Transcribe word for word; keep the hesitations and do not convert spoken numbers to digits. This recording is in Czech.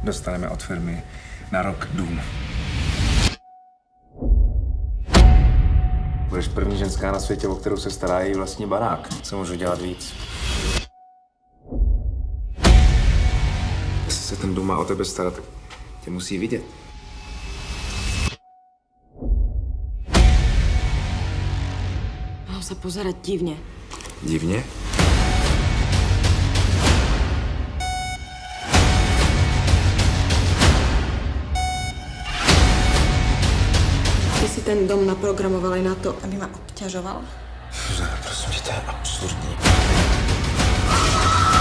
dostaneme od firmy na rok dům. Budeš první ženská na světě, o kterou se stará její vlastní barák. Co můžu dělat víc? Jestli se ten dům má o tebe starat, tě musí vidět. Mám se pozerať divně. Divně? Ty si ten dom naprogramovali na to, aby ma obťažoval. Zuzana, prosím tě, to je absurdní.